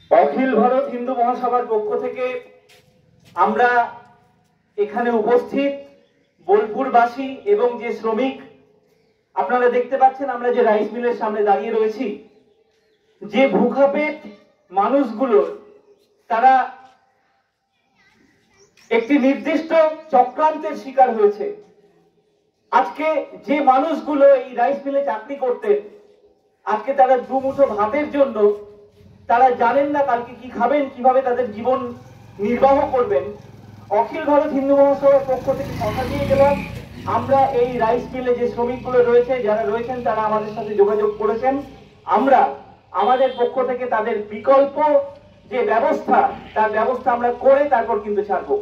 অখিল ভারত হিন্দু মহাসভার পক্ষ থেকে আমরা এখানে উপস্থিত বোলপুরবাসী এবং যে শ্রমিক আপনারা দেখতে পাচ্ছেন, আমরা যে রাইস মিলের সামনে দাঁড়িয়ে রয়েছি, যে ভুখাপেট মানুষগুলো তারা একটি নির্দিষ্ট চক্রান্তের শিকার হয়েছে। আজকে যে মানুষগুলো এই রাইস মিলে চাকরি করতেন, আজকে তারা দুমুঠো ভাতের জন্য তারা জানেন না কালকে কি খাবেন, কিভাবে তাদের জীবন নির্বাহ করবেন। অখিল ভারত হিন্দু মহাসভার পক্ষ থেকে কথা দিয়ে গেলাম, আমরা এই রাইস মিলে যে শ্রমিকগুলো রয়েছে, যারা রয়েছেন তারা আমাদের সাথে যোগাযোগ করেছেন, আমরা আমাদের পক্ষ থেকে তাদের বিকল্প যে ব্যবস্থা, তার ব্যবস্থা আমরা করে তারপর কিন্তু ছাড়বো।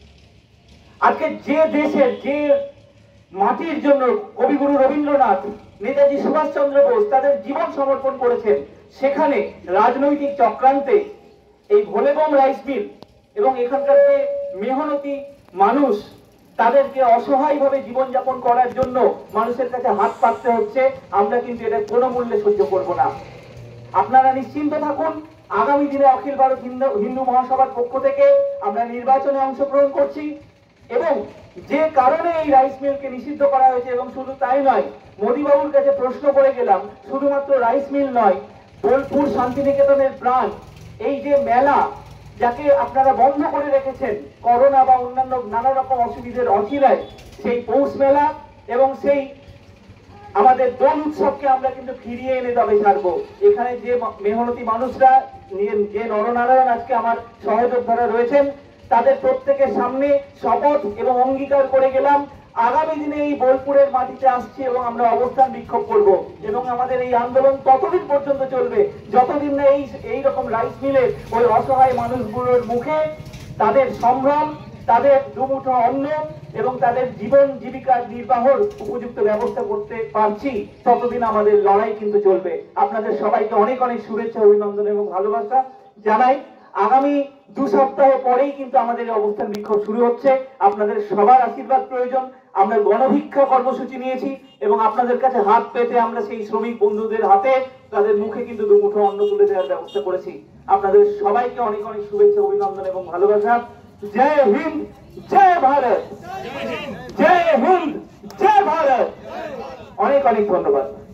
আজকে যে দেশের, যে মাটির জন্য কবিগুরু রবীন্দ্রনাথ, নেতাজি সুভাষচন্দ্র বোস তাদের জীবন সমর্পণ করেছেন, সেখানে রাজনৈতিক চক্রান্তে এই ভোলেবম রাইস মিল এবং এখানকার যে মেহনতি মানুষ, তাদেরকে অসহায়ভাবে জীবনযাপন করার জন্য মানুষের কাছে হাত পাততে হচ্ছে। আমরা কিন্তু এটা কোনো মূল্যে সহ্য করব না। আপনারা নিশ্চিন্ত থাকুন, আগামী দিনে অখিল ভারত হিন্দু মহাসভার পক্ষ থেকে আমরা নির্বাচনে অংশগ্রহণ করছি এবং যে কারণে এই রাইস মিলকে নিষিদ্ধ করা হয়েছে, এবং শুধু তাই নয়, মোদীবাবুর কাছে প্রশ্ন করে গেলাম, শুধুমাত্র রাইস মিল নয়, বোলপুর শান্তিনিকেতনের প্রাণ, এই যে মেলা যাকে আপনারা বন্ধ করে রেখেছেন করোনা বা অন্যান্য নানা রকম অসুবিধার অচিলায়, সেই পৌষ মেলা এবং সেই আমাদের দোল উৎসবকে আমরা কিন্তু ফিরিয়ে এনে তবে ছাড়বো। এখানে যে মেহনতি মানুষরা, যে নরনারায়ণ আজকে আমার সহযোদ্ধারা রয়েছেন, তাদের প্রত্যেকের সামনে শপথ এবং অঙ্গীকার করে গেলাম, আগামী দিনে এই বোলপুরের মাটিতে আসছি এবং আমরা অবস্থান বিক্ষোভ করব এবং আমাদের এই আন্দোলন ততদিন পর্যন্ত চলবে যতদিন না এই রকম রাইস মিলের ওই অসহায় মানুষগুলোর মুখে তাদের সম্ভ্রম, তাদের দুমুঠো অন্ন এবং তাদের জীবন জীবিকার নির্বাহর উপযুক্ত ব্যবস্থা করতে পারছি, ততদিন আমাদের লড়াই কিন্তু চলবে। আপনাদের সবাইকে অনেক অনেক শুভেচ্ছা, অভিনন্দন এবং ভালোবাসা জানাই। আগামী 2 সপ্তাহ পরেই কিন্তু আমাদের অবস্থান বিক্ষোভ শুরু হচ্ছে। আপনাদের সবার আশীর্বাদ প্রয়োজন। আমরা গণভিক্ষা কর্মসূচি নিয়েছি এবং আপনাদের কাছে হাত পেতে আমরা সেই শ্রমিক বন্ধুদের হাতে তাদের মুখে কিন্তু দুমুঠো অন্ন তুলে দেওয়ার ব্যবস্থা করেছি। আপনাদের সবাইকে অনেক অনেক শুভেচ্ছা, অভিনন্দন এবং ভালোবাসা। জয় হিন্দ, জয় ভারত, জয় হিন্দ, জয় ভারত। অনেক অনেক ধন্যবাদ।